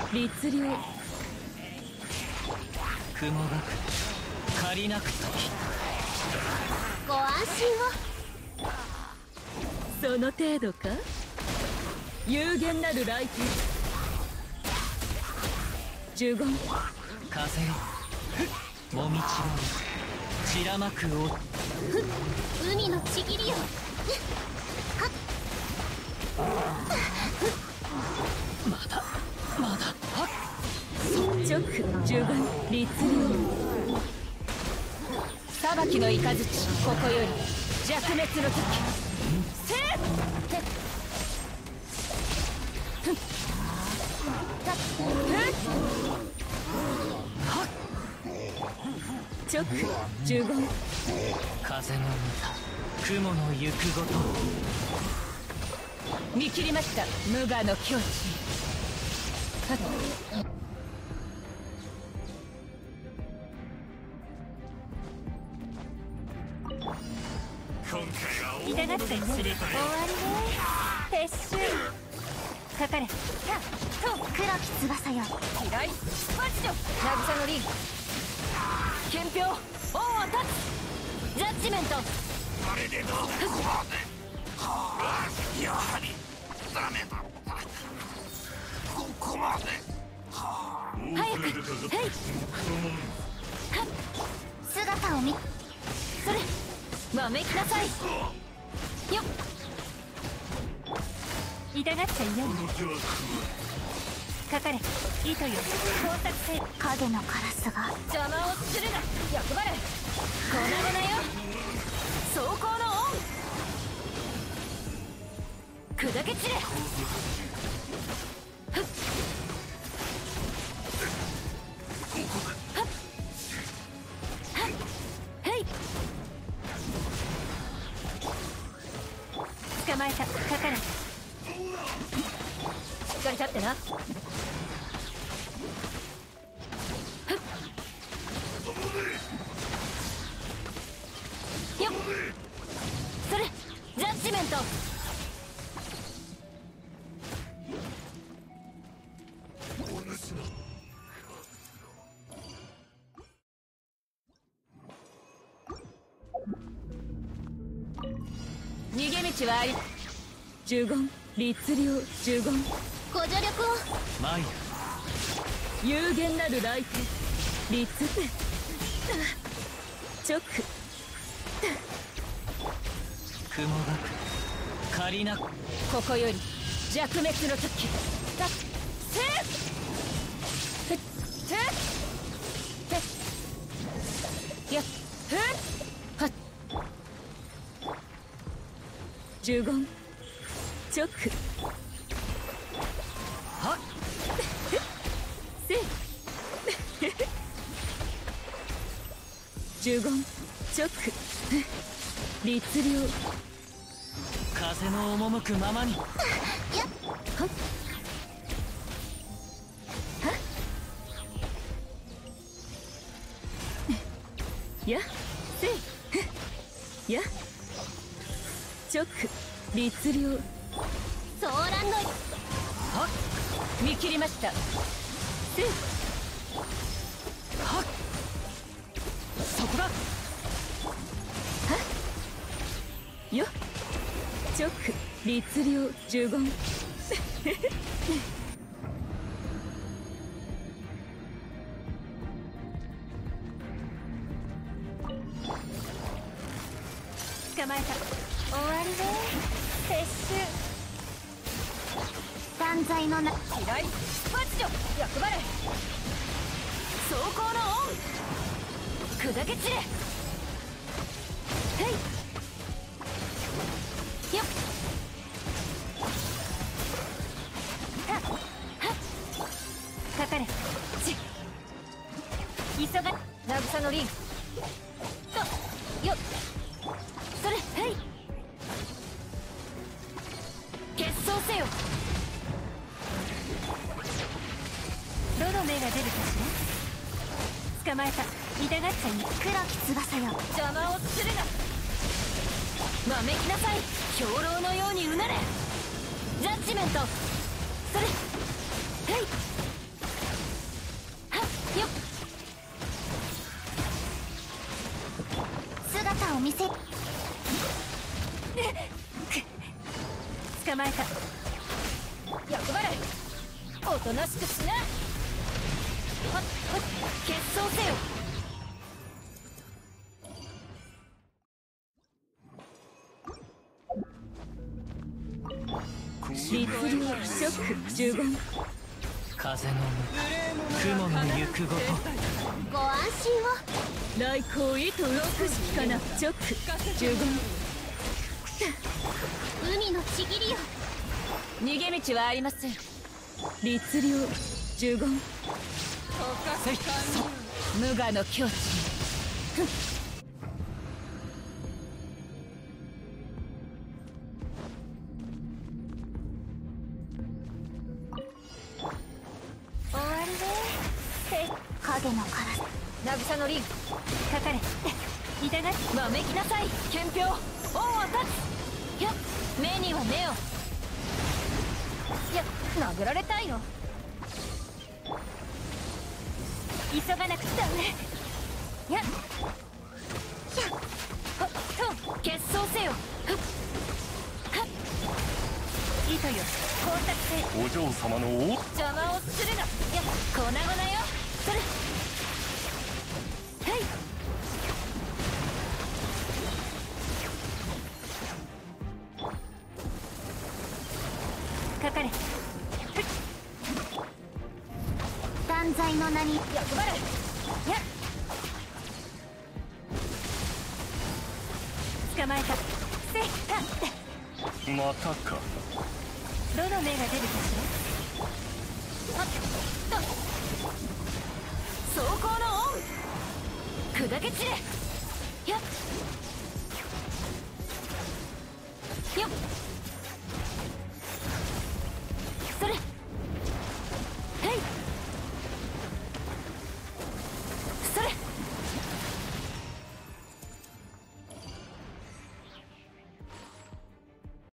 律令。 雲がく借りなく時。 ご安心を。 その程度か。有限なる来天。呪言。 風よもみちろ散らまくお。 海のちぎりよ。 まだまだ。 直呪言律令。裁きの雷ここより弱滅の時。せっ直呪言。 風の歌雲の行くごと。 見切りました無我の境地。痛がったりする。終わりね。撤収。かかれ。 黒き翼よ。 嫌いマジ女渚のリン。憲兵恩を断つ。ジャッジメント。 あれでどうやはりダメだった。ここまで。 早く。へい。 姿を見。 それわめきなさい。よっ。痛がっちゃいない。かかれ糸よ工作せ。 影のカラスが邪魔をするな。欲張れ粉々よ。走行の恩砕け散れ。へい。捕まえた。かかれしっかり立ってな。よっ。それジャッジメント。逃げ道はあり。呪言律令呪言。 ご助力を。 マイ有限なる来天律直雲がく借りなく。 ここより弱滅の時。だせっせっせっやっふっはっ。呪言直はっせっ呪言直律令。 風の赴くままに。 はっはっやせいや直律令。 ソーランのはっ見切りました。せいはっそこだ。 はっよ直律令呪言。捕まえた。終わりね。撤収。 断罪のな。 嫌いマジ女役払い走行の恩砕け散れ。へいよっ。はっはっかかれち急が。渚のリンとよっ。それへい決闘せよ。どの目が出るかしら。捕まえた。痛がっちゃいない。 黒き翼よ。 邪魔をするな。わめきなさい。兵糧のようにうなれ。ジャッジメント。それへい見せ。 捕まえた。欲張れ。おとなしくしな。はっはっ、決闘せよ。律令ショック呪言。 風の向雲の行くごと。 ご安心を。 来光意図6式かな。ショック呪言。 海のちぎりよ。 逃げ道はありません。律令呪言。 せい無我の境地。終わりね。 影のカラス。 渚のリンかかれ。いたがわめきなさい。憲兵恩は立つ。やっ目には目を。いや殴られたいの。急がなくちゃダメ。やっはっと決闘せよ。はっはっ糸よ光沢せ。 お嬢様のお邪魔をするな。いや粉々よ。それはい。かかれ。 断罪の名に。 欲張れ。やっ捕まえた。せいた。 またか。 どの目が出るかしら。はっと走行の恩砕け散れ。やっよっ